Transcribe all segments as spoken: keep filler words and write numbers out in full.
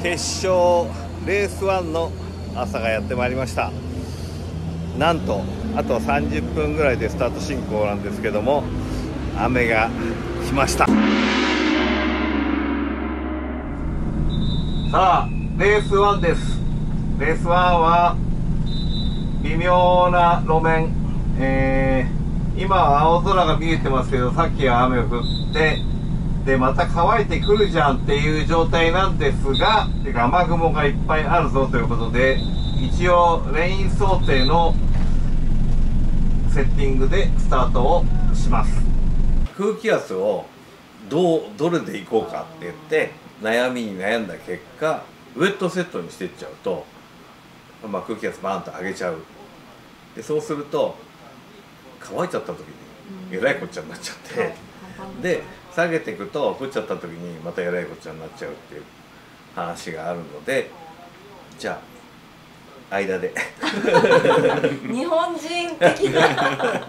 決勝レースワンの朝がやってまいりました。なんとあとさんじゅっぷんぐらいでスタート進行なんですけども、雨が来ました。さあレースワンです。レースワンは微妙な路面、えー、今は青空が見えてますけど、さっきは雨が降ってでまた乾いてくるじゃんっていう状態なんですが、てか雨雲がいっぱいあるぞということで、一応レイン想定のセッティングでスタートをします。空気圧をどうどれでいこうかって言って悩みに悩んだ結果、ウェットセットにしていっちゃうと、まあ、空気圧バーンと上げちゃう。でそうすると乾いちゃった時にえらいこっちゃになっちゃって、うん、で下げていくと降っちゃった時にまたえらいこっちゃになっちゃうっていう話があるので、じゃあ間で日本人的な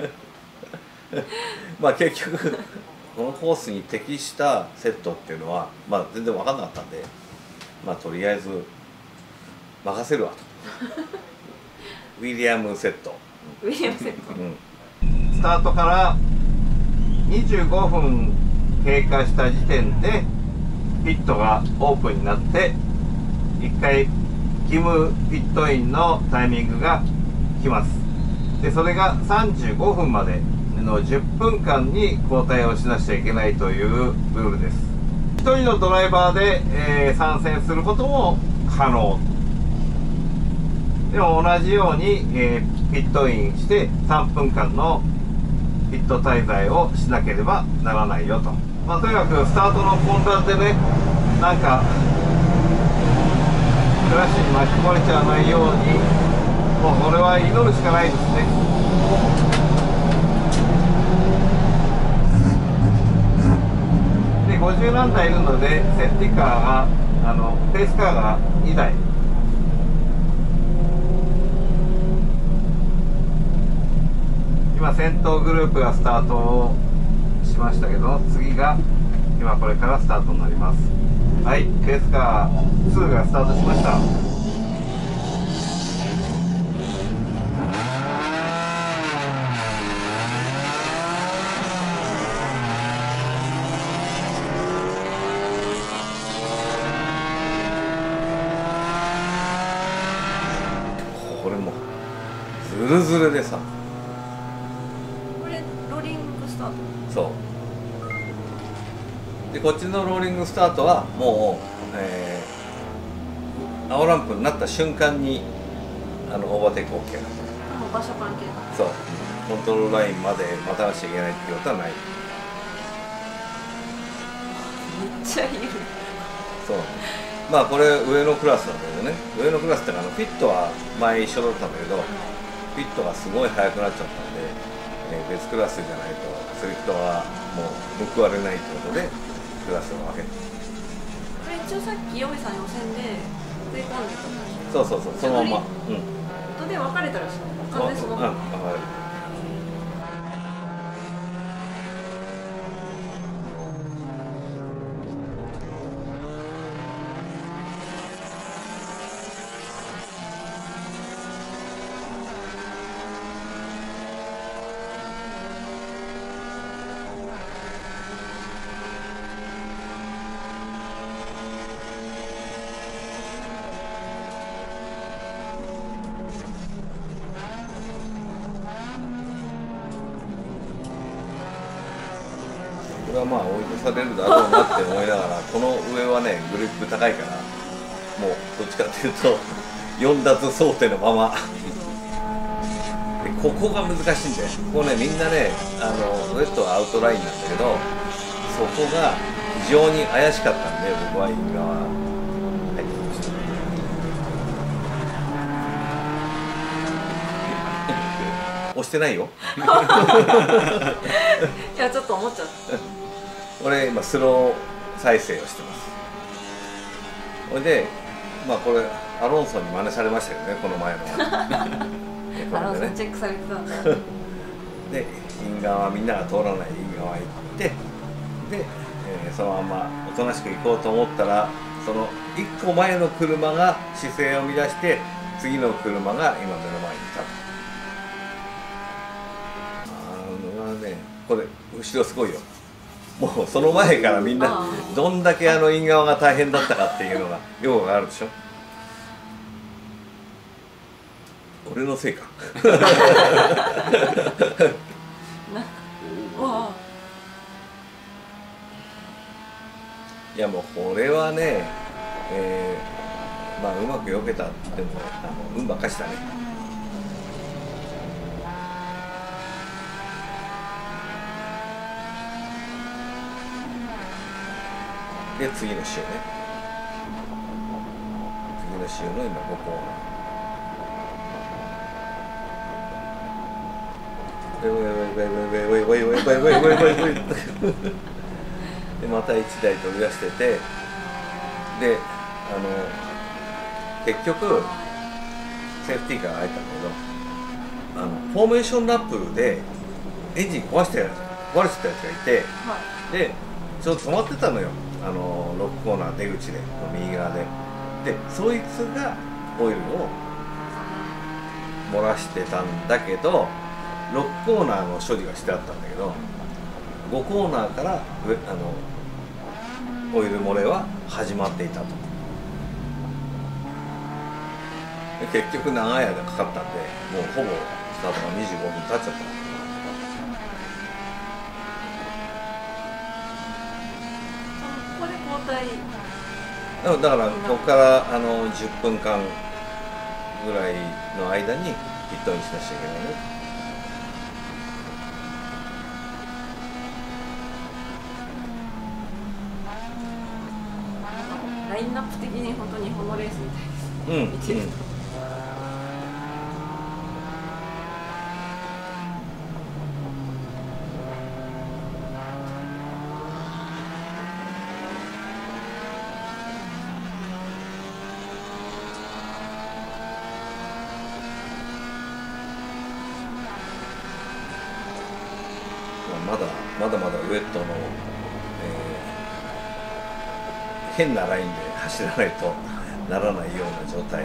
まあ結局このコースに適したセットっていうのは、まあ、全然分かんなかったんで、まあとりあえず任せるわとウィリアムセットウィリアムセット、 うん、スタートからにじゅうごふん経過した時点でピットがオープンになって、いっかいキムピットインのタイミングが来ます。でそれがさんじゅうごふんまでのじゅっぷんかんに交代をしなくちゃいけないというルールです。ひとりのドライバーで、えー、参戦することも可能。でも同じように、えー、ピットインしてさんぷんかんのピット滞在をしなければならないよと。まあ、とにかくスタートの混乱でね、なんかクラッシュに巻き込まれちゃわないように、もうこれは祈るしかないですね。でごじゅうなんだいいるので、セーフティーカーがあのペースカーがにだい。今先頭グループがスタートをしましたけど、次が今これからスタートになります。はい、ペースカーツーがスタートしました。これもズルズルでさ、そうでこっちのローリングスタートはもう、えー、青ランプになった瞬間にあのオーバーテイク OK なんで、 もう場所関係ない。 そうコントロールラインまで待たなくちゃいけないっていうことはない。 めっちゃいる。 そうまあこれ上のクラスなんだけどね、上のクラスってのはあのフィットは前一緒だったんだけど、フィットがすごい速くなっちゃったんで、えー、別クラスじゃないとスリットはもう報われないってことでクラスを分けて、 これ一応さっきヨミさん予選で食い込んでたんだけど、そうそうそうそのままうん音で分かれたらしい。完全そのまま、うん、分かれる。 これはまあ追い越されるだろうなって思いながらこの上はねグリップ高いから、もうどっちかっていうとよん奪想定のままでここが難しいんで、ここねみんなねあのウエットはアウトラインなんだけど、そこが非常に怪しかったんで僕はイン側入ってきました。押してないよいやちょっと思っちゃった俺今スロー再生をしてます。それでまあこれアロンソに真似されましたけどね、この前のアロンソチェックされてたんだでイン側みんなが通らないイン側行って、で、えー、そのままおとなしく行こうと思ったらそのいっこまえの車が姿勢を乱して次の車が今目の前にいたと。あのねこれ後ろすごいよ。もうその前からみんなどんだけあのイン側が大変だったかっていうのがよくあるでしょ。俺のせいかいやもうこれはね、えー、まあうまく避けたってもあの運ばっかしだね。で次の週ね、次の週の今ごコーナー。でまたいちだい飛び出してて、であの結局セーフティーカーが入ったんだけど、あのフォーメーションラップでエンジン壊して壊れてたやつがいて、はい、でちょっと止まってたのよ、あのロックコーナー出口で右側で。でそいつがオイルを漏らしてたんだけど、ろくコーナーの所持がしてあったんだけど、ごコーナーからあのオイル漏れは始まっていたと。で結局長い間かかったんで、もうほぼスタートがにじゅうごふん経っちゃった。 これ交代だからここからあのじゅっぷんかんぐらいの間にピットインしなきゃいけないね。 ラインナップ的に本当に日本のレースみたいです。うん。見てると。 まだまだまだウェットの、えー、変なラインで走らないとならないような状態。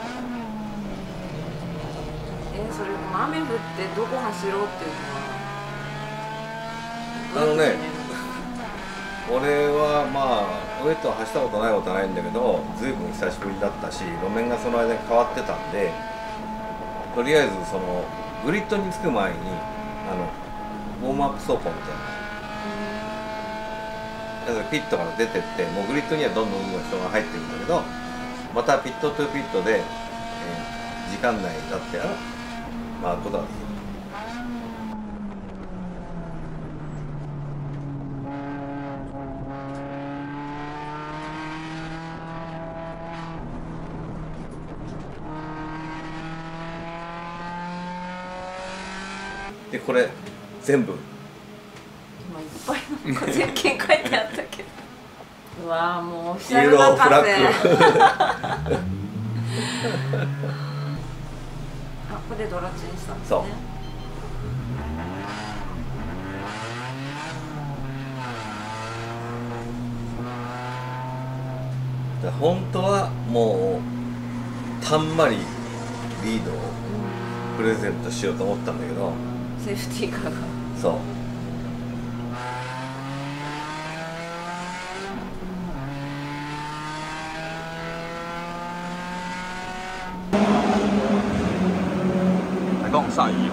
えー、それ雨降ってどこ走ろうっていうのはあのね、俺はまあウェットは走ったことないことはないんだけど、ずいぶん久しぶりだったし、路面がその間に変わってたんで、とりあえずそのグリッドに着く前にあのウォームアップ走行みたいな、ピットから出てって、もうグリッドにはどんどんどんどん人が入ってるんだけど、またピットトゥーピットで、えー、時間内だってやら回ることができる。でこれ全部今いっぱいなんかゼッケン書いてあったけどうわーもうオフィシャル博士あ、ここでドラチンしたんですね。 そう本当はもうたんまりリードをプレゼントしようと思ったんだけど、 セーフティーカーがそう係講西洋。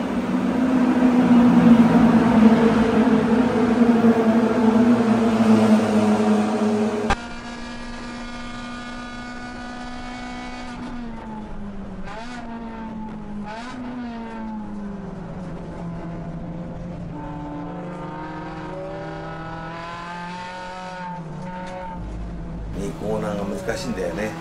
にコーナーが難しいんだよね。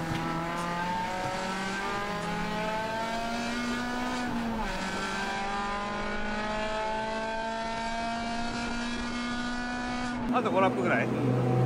あとごラップぐらい。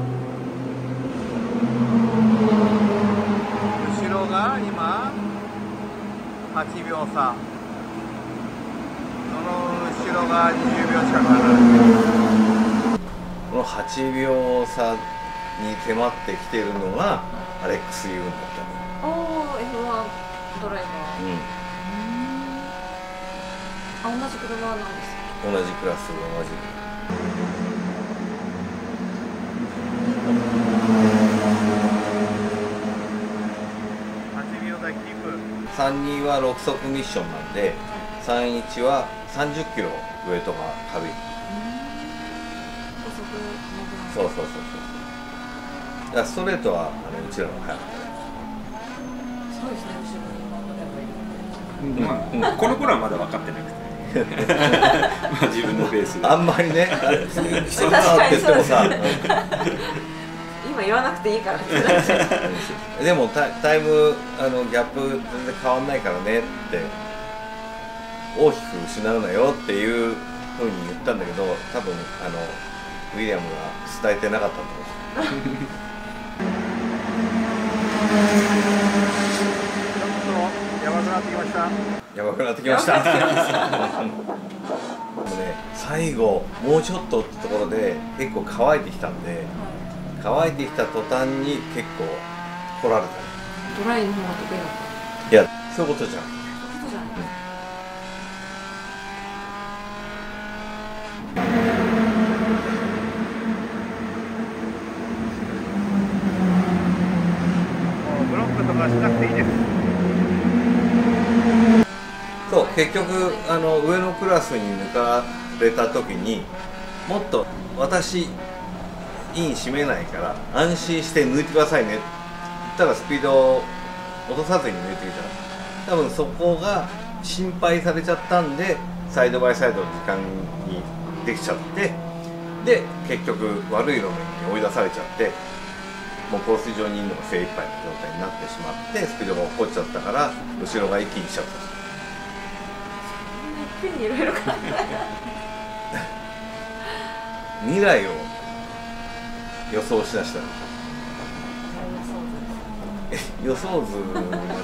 後ろが今はちびょう差、その後ろがにじゅうびょう近く離れてる。このはちびょう差に迫ってきているのがアレックス・ユーンだったおお エフワン ドライバー。 の。 あ、同じ車なんですか。 うん、同じクラス同じ。はちびょうだいキープ。さんじゅうにはろく速ミッションなんで、さんじゅういちはさんじゅっキロウエイトが軽い。そうそうそうそう。だからストレートはあのうちらの速かったね。 すごいですね、後ろにまあ、この頃はまだ分かってなくてまあ自分のペースであんまりね人がって言ってもさ今言わなくていいからってなっちゃう。 でもタタイムあのギャップ全然変わんないからねって大きく失うなよっていうふうに言ったんだけど、多分あのウィリアムが伝えてなかったと思う。やばくなってきました。やばくなってきました。でもね、最後もうちょっとってところで結構乾いてきたんで、乾いてきた途端に結構来られたね。 ドライの方が得意だった。 いや、そういうことじゃん。 そういうことじゃない。 ブロックとかしなくていいです。そう、結局あの上のクラスに抜かれた時にもっと私イン締めないから安心して抜いてくださいねって言ったらスピードを落とさずに抜いてきた。多分そこが心配されちゃったんでサイドバイサイドの時間にできちゃって、で結局悪い路面に追い出されちゃって、もうコース上にいるのが精一杯の状態になってしまってスピードが落っこっちゃったから後ろが一気にしちゃった。 いっぺんにいろいろ考え未来を予想しだした。予想図までいかないね。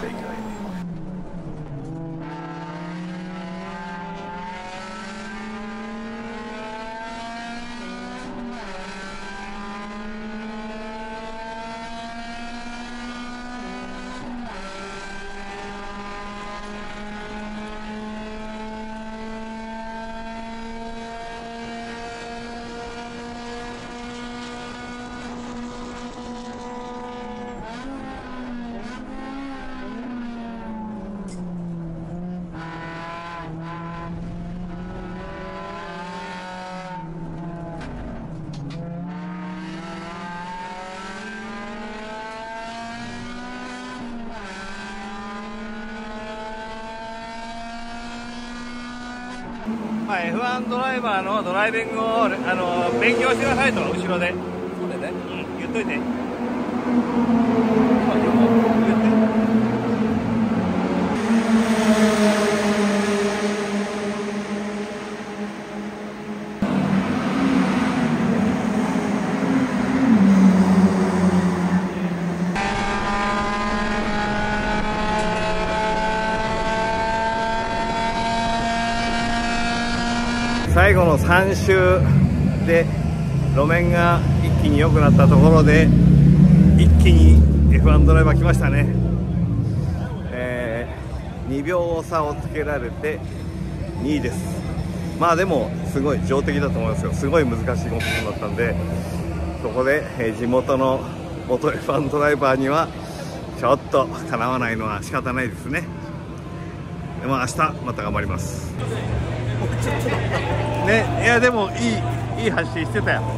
まあ、エフワン ドライバーのドライビングをあの勉強してくださいと、後ろで。そうだね、うん、言っといて。最後のさん周で路面が一気に良くなったところで一気に エフワン ドライバー来ましたね。えー、にびょう差をつけられてにいです。まあでもすごい上出来だと思いますよ。すごい難しいコンディションだったんで、そこで、えー、地元の元 エフワン ドライバーにはちょっとかなわないのは仕方ないですね。でも明日また頑張りますね。いやでもいいいい走りしてたよ、うん、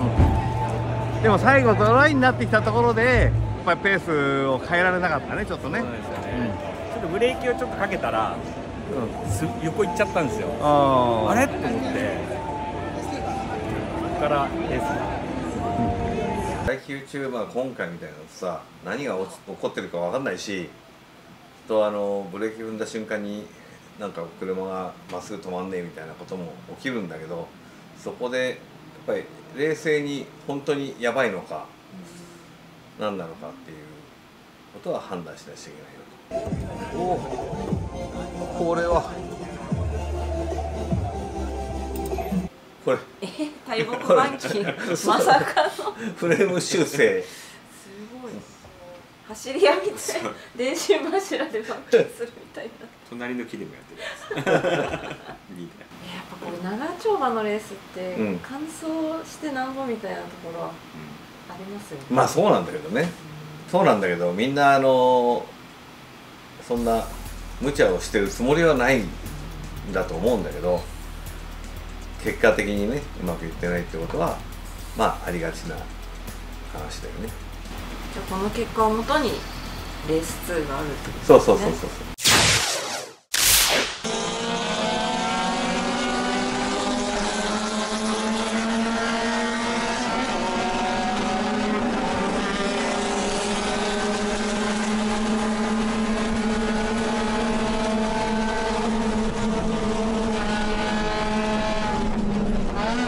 でも最後ドライになってきたところでやっぱりペースを変えられなかったね、ちょっとね。そうですよね、 うん、ちょっとブレーキをちょっとかけたら、うん、す横行っちゃったんですよ。 ああれと思ってそこからペースが耐久中、まあ、今回みたいなのさ、何が起こってるか分かんないし、とあのブレーキ踏んだ瞬間になんか車がまっすぐ止まんねえみたいなことも起きるんだけど、そこでやっぱり冷静に本当にやばいのか何なのかっていうことは判断しなきゃいけないよと。おお、これはこれえ大木板金まさかのフレーム修正。 すごい。 走り屋みたいな電信柱でバックするみたいな。 隣の木でもやってるやついいね。 やっぱこう長丁場のレースってうん完走してなんぼみたいなところはありますよね。 まあそうなんだけどね、そうなんだけどみんなあのそんな無茶をしてるつもりはないんだと思うんだけど、結果的にねうまくいってないってことはまあありがちな話だよね。 じゃあこの結果をもとにレースツーがあるってことですね。 そうそうそうそうそう。